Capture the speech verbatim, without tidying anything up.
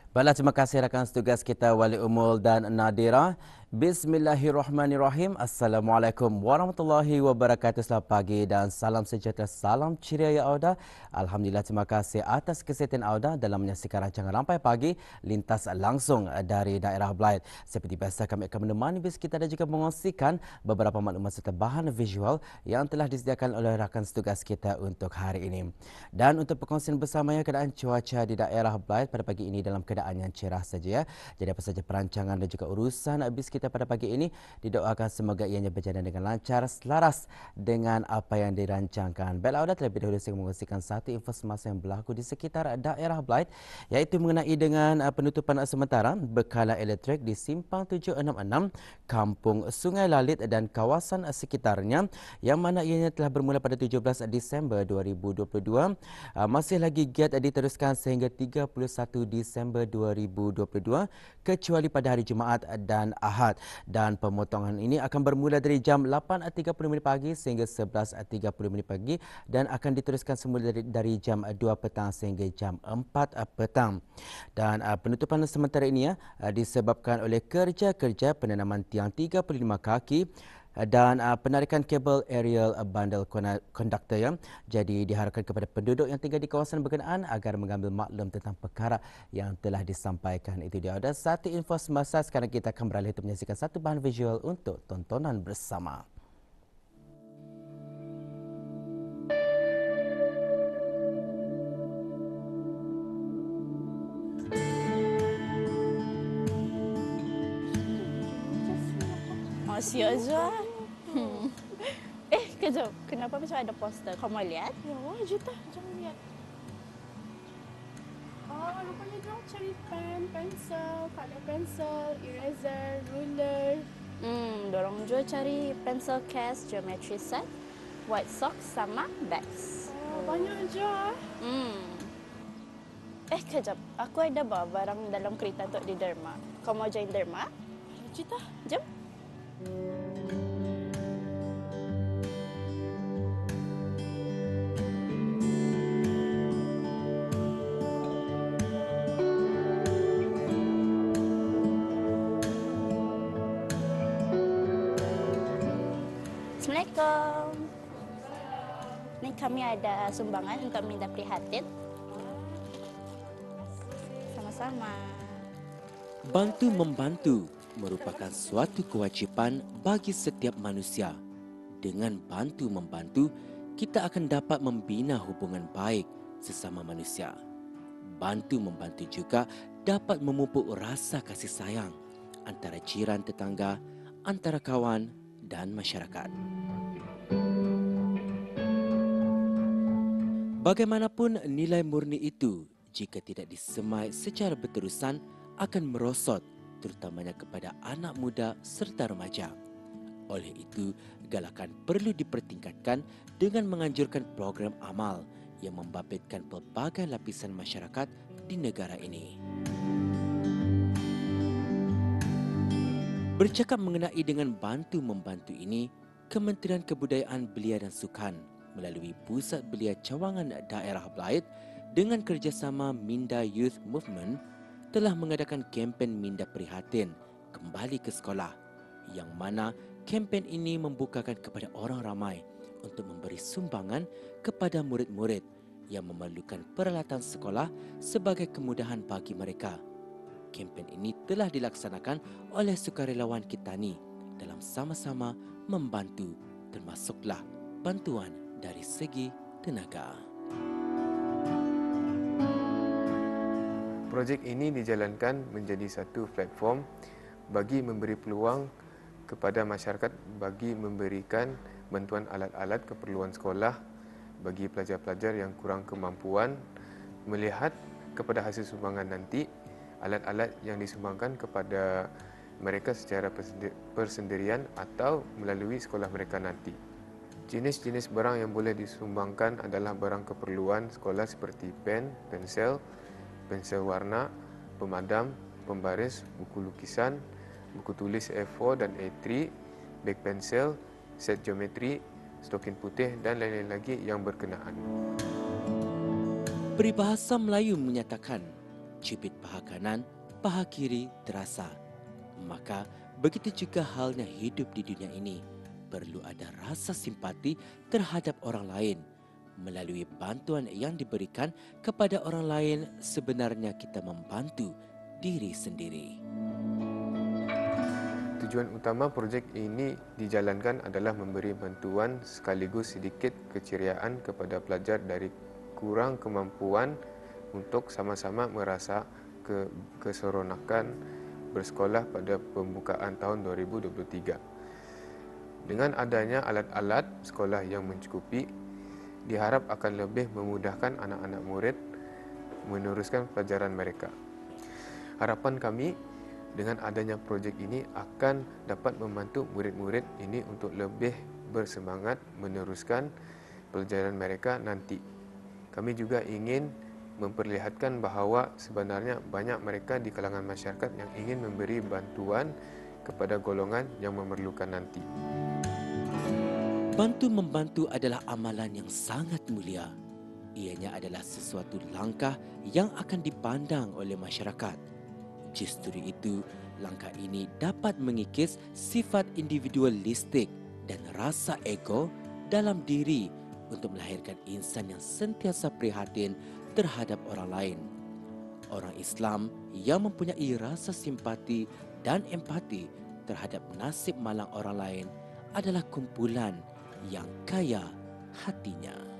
Baiklah, terima kasih rakan setugas kita Wali Umul dan Nadira. Bismillahirrahmanirrahim. Assalamualaikum warahmatullahi wabarakatuh. Selamat pagi dan salam sejahtera, salam ceria ya Auda. Alhamdulillah, terima kasih atas kesihatan Auda dalam menyaksikan rancangan Rampai Pagi lintas langsung dari daerah Belait. Seperti biasa, kami akan menemani bis kita dan juga mengongsikan beberapa maklumat serta bahan visual yang telah disediakan oleh rakan setugas kita untuk hari ini. Dan untuk perkongsian bersamanya keadaan cuaca di daerah Belait pada pagi ini dalam keadaan yang cerah saja ya. Jadi apa saja perancangan dan juga urusan bis kita pada pagi ini didoakan semoga ianya berjalan dengan lancar, selaras dengan apa yang dirancangkan. Baiklah, Auda, terlebih dahulu saya mengongsikan satu informasi yang berlaku di sekitar daerah Belait, iaitu mengenai dengan penutupan sementara bekalan elektrik di Simpang tujuh enam enam, Kampung Sungai Lalit dan kawasan sekitarnya, yang mana ianya telah bermula pada tujuh belas Disember dua ribu dua puluh dua. Masih lagi giat diteruskan sehingga tiga puluh satu Disember dua ribu dua puluh dua, kecuali pada hari Jumaat dan Ahad. Dan pemotongan ini akan bermula dari jam lapan tiga puluh minit pagi sehingga sebelas tiga puluh minit pagi dan akan diteruskan semula dari, dari jam dua petang sehingga jam empat petang. Dan uh, penutupan sementara ini ya uh, disebabkan oleh kerja-kerja penanaman tiang tiga puluh lima kaki dan uh, penarikan kabel aerial bundle konduktor ya. Jadi diharapkan kepada penduduk yang tinggal di kawasan berkenaan agar mengambil maklum tentang perkara yang telah disampaikan. Itu dia ada satu info semasa. Sekarang kita akan beralih untuk menyaksikan satu bahan visual untuk tontonan bersama. Masih aja. Hmm. Eh, kejap. Kenapa macam ada poster? Kau mau lihat? Ya, wajib tak. Jangan lihat. Oh, rupanya diorang cari pen, pensel, color pencil, eraser, ruler. Hmm, dorong juga cari pencil case, geometry set, white socks sama bags. Oh, banyak je. Hmm. Eh, kejap. Aku ada bawa barang dalam kereta untuk di Derma. Kau mau join Derma? Wajib tak. Jom. Assalamualaikum. Ni kami ada sumbangan untuk minta prihatin. Sama-sama. Bantu membantu merupakan suatu kewajipan bagi setiap manusia. Dengan bantu membantu, kita akan dapat membina hubungan baik sesama manusia. Bantu membantu juga dapat memupuk rasa kasih sayang antara jiran tetangga, antara kawan dan masyarakat. Bagaimanapun nilai murni itu, jika tidak disemai secara berterusan, akan merosot terutamanya kepada anak muda serta remaja. Oleh itu, galakan perlu dipertingkatkan dengan menganjurkan program amal yang membabitkan pelbagai lapisan masyarakat di negara ini. Bercakap mengenai dengan bantu-membantu ini, Kementerian Kebudayaan Belia dan Sukan melalui Pusat Belia Cawangan Daerah Belait dengan kerjasama Minda Youth Movement telah mengadakan kempen Minda Prihatin kembali ke sekolah, yang mana kempen ini membukakan kepada orang ramai untuk memberi sumbangan kepada murid-murid yang memerlukan peralatan sekolah sebagai kemudahan bagi mereka. Kempen ini telah dilaksanakan oleh sukarelawan Kitani dalam sama-sama membantu, termasuklah bantuan dari segi tenaga. Projek ini dijalankan menjadi satu platform bagi memberi peluang kepada masyarakat bagi memberikan bantuan alat-alat keperluan sekolah bagi pelajar-pelajar yang kurang kemampuan, melihat kepada hasil sumbangan nanti alat-alat yang disumbangkan kepada mereka secara persendirian atau melalui sekolah mereka nanti. Jenis-jenis barang yang boleh disumbangkan adalah barang keperluan sekolah seperti pen, pensel, pensel warna, pemadam, pembaris, buku lukisan, buku tulis A four dan A three, beg pensel, set geometri, stokin putih dan lain-lain lagi yang berkenaan. Peribahasa Melayu menyatakan, cubit paha kanan, paha kiri terasa. Maka begitu juga halnya hidup di dunia ini. Perlu ada rasa simpati terhadap orang lain. Melalui bantuan yang diberikan kepada orang lain, sebenarnya kita membantu diri sendiri. Tujuan utama projek ini dijalankan adalah memberi bantuan sekaligus sedikit keceriaan kepada pelajar dari kurang kemampuan untuk sama-sama merasa ke keseronokan bersekolah pada pembukaan tahun dua ribu dua puluh tiga. Dengan adanya alat-alat sekolah yang mencukupi, diharap akan lebih memudahkan anak-anak murid meneruskan pelajaran mereka. Harapan kami dengan adanya projek ini akan dapat membantu murid-murid ini untuk lebih bersemangat meneruskan pelajaran mereka nanti. Kami juga ingin memperlihatkan bahawa sebenarnya banyak mereka di kalangan masyarakat yang ingin memberi bantuan kepada golongan yang memerlukan nanti. Bantu-membantu adalah amalan yang sangat mulia. Ianya adalah sesuatu langkah yang akan dipandang oleh masyarakat. Justru itu, langkah ini dapat mengikis sifat individualistik dan rasa ego dalam diri untuk melahirkan insan yang sentiasa prihatin terhadap orang lain. Orang Islam yang mempunyai rasa simpati dan empati terhadap nasib malang orang lain adalah kumpulan yang kaya hatinya.